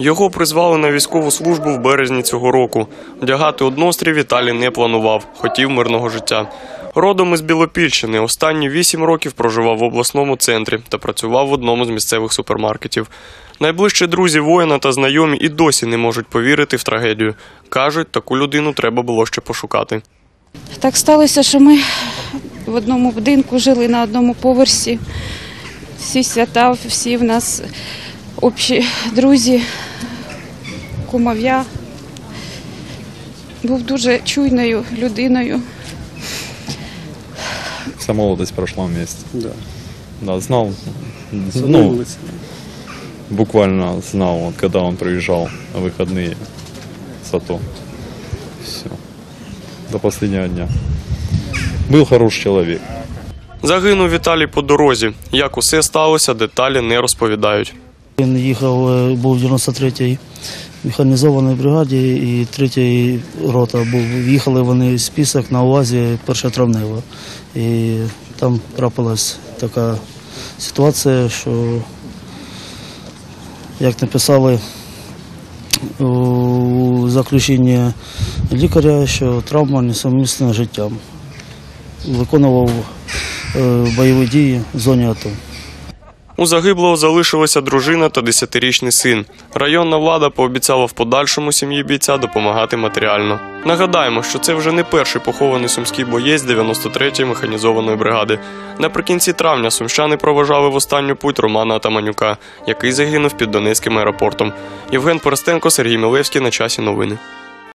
Його призвали на військову службу в березні цього року. Вдягати однострій Віталій не планував, хотів мирного життя. Родом із Білопільщини, останні 8 років проживав в обласному центрі та працював в одному з місцевих супермаркетів. Найближчі друзі воїна та знайомі і досі не можуть повірити в трагедію. Кажуть, таку людину треба було ще пошукати. Так сталося, що ми в одному будинку жили на одному поверсі. Всі свята, всі в нас общі друзі, кумов'я. Був дуже чуйною людиною. Вся молодость прошла вместе. Да. Да, знал, буквально знал, вот, когда он приезжал на выходные с АТО. Все. До последнего дня. Был хороший человек. Загинув Віталій по дорозі. Як усе сталося, деталі не розповідають. Він їхав, був в 93-й механізованій бригаді і 3-й рота був. Їхали вони з Пісок на УАЗі 1 травнева. І там трапилась така ситуація, що, як написали у заключенні лікаря, що травма несумісна з життям. Виконував бойові дії в зоні АТО. У загиблого залишилася дружина та 10-річний син. Районна влада пообіцяла в подальшому сім'ї бійця допомагати матеріально. Нагадаємо, що це вже не перший похований сумський боєць 93-ї механізованої бригади. Наприкінці травня сумщани проважали в останню путь Романа Атаманюка, який загинув під Донецьким аеропортом. Євген Перестенко, Сергій Мілевський. На часі новини.